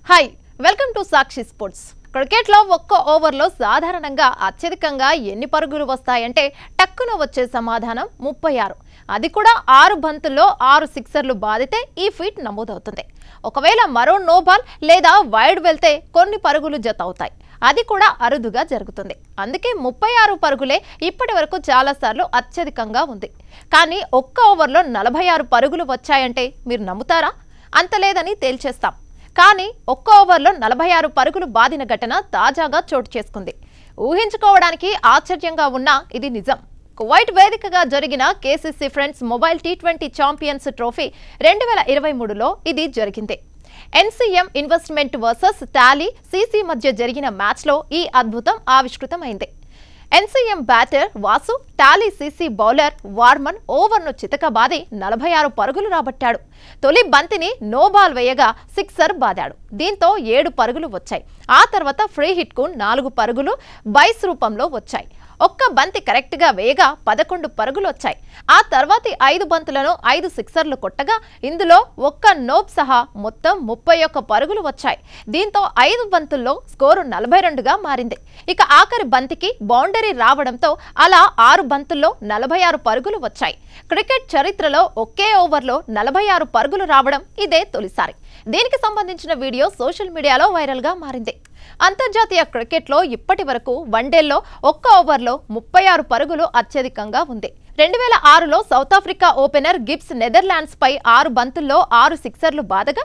Hi welcome to Sakshi sports. Cricket లో ఒక్క over లో సాధారణంగా అత్యధికంగా ఎన్ని పరుగులు వస్తాయంటే టక్కున వచ్చే సమాధానం 36. అది కూడా 6 బంతుల్లో 6 సిక్సర్లు బాదితే ఈ ఫీట్ నమోదవుతుంది. ఒకవేళ మరో నో బాల్ లేదా వైడ్ వెళ్తే కొన్ని పరుగులు జత అవుతాయి. అది కూడా అరుదుగా జరుగుతుంది. అందుకే 36 పరుగులే ఇప్పటివరకు చాలా సార్లు అత్యధికంగా ఉంది. కానీ ఒక్క ఓవర్లో 46 పరుగులు వచ్చాయంటే మీరు నమ్ముతారా? అంత లేదని తేల్చేస్తాం. కానీ ఒక్క ఓవర్లో 46 పరుగులు బాదిన ఘటన తాజాగా చోటు చేసుకుంది. ఊహించుకోవడానికి ఆశ్చర్యంగా ఉన్నా ఇది నిజం. కువైట్ వేదికగా జరిగిన KCC friends mobile T20 champions trophy 2023లో ఇది జరిగింది. NCM investment versus Tally CC మధ్య జరిగిన మ్యాచ్లో ఈ అద్భుతం ఆవిష్కృతమైంది. NCM batter Vasu, Tally CC bowler వార్మన్ ఓవర్ను చితకబాది 46 పరుగులు రాబట్టాడు. తొలి బంతిని నో బాల్ వేయగా సిక్సర్ బాదాడు. దీంతో 7 పరుగులు వచ్చాయి. ఆ తర్వాత ఫ్రీ హిట్ కు 4 పరుగులు బైస్ రూపంలో వచ్చాయి. ఒక్క బంతి కరెక్ట్ గా వేయగా 11 పరుగులు వచ్చాయి. ఆ తర్వాతి 5 బంతులను 5 సిక్సర్లు కొట్టగా ఇందులో ఒక్క నోబ్ సహా మొత్తం 31 పరుగులు వచ్చాయి. దీంతో 5 బంతుల్లో స్కోరు 42గా మారింది. ఇక ఆఖరి బంతికి బౌండరీ రావడంతో అలా 6 బంతుల్లో 46 పరుగులు వచ్చాయి. క్రికెట్ చరిత్రలో ఒకే ఓవర్లో 46 పరుగులు రావడం ఇదే తొలిసారి. దీనికి సంబంధించిన వీడియో సోషల్ మీడియాలో వైరల్ గా మారింది. అంతర్జాతీయ క్రికెట్లో ఇప్పటి వరకు వన్డేల్లో ఒక్క ఓవర్లో 36 పరుగులు అత్యధికంగా ఉంది. 2006లో South Africa opener Gibbs Netherlands పై 6 బంతుల్లో 6 సిక్సర్లు బాదగా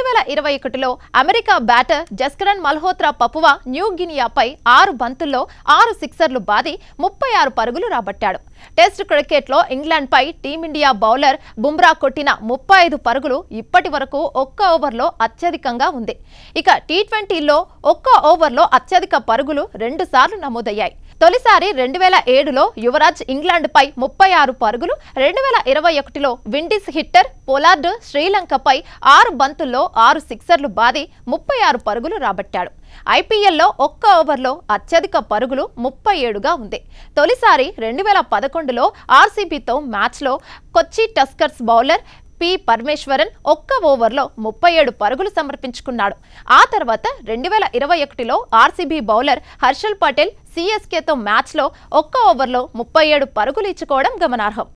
2021లో America batter Jaskaran Malhotra Papua New గినియాపై 6 బంతుల్లో 6 సిక్సర్లు బాది 36 పరుగులు రాబట్టాడు. టెస్ట్ క్రికెట్లో ఇంగ్లాండ్పై టీమిండియా బౌలర్ బుమ్రా కొట్టిన 35 పరుగులు ఇప్పటి వరకు ఒక్క ఓవర్లో అత్యధికంగా ఉంది. ఇక T20లో ఒక్క ఓవర్లో అత్యధిక పరుగులు 2 సార్లు నమోదయ్యాయి. తొలిసారి 2007లో యువరాజ్ ఇంగ్లాండ్పై 36 పరుగులు, 2021లో విండీస్ హిట్టర్ పొలార్డ్ శ్రీలంకపై 6 బంతుల్లో 6 సిక్సర్లు బాది 36 పరుగులు రాబట్టాడు. IPLలో ఒక్క ఓవర్లో అత్యధిక పరుగులు 37గా ఉంది. తొలిసారి 2011లో RCBతో మ్యాచ్లో Kochi tuskers bowler P Parameswaran ఒక్క ఓవర్లో 37 పరుగులు సమర్పించుకున్నాడు. ఆ తర్వాత 2021లో RCB బౌలర్ హర్షల్ పటేల్ CSKతో మ్యాచ్లో ఒక్క ఓవర్లో 37 పరుగులు ఇచ్చుకోవడం గమనార్హం.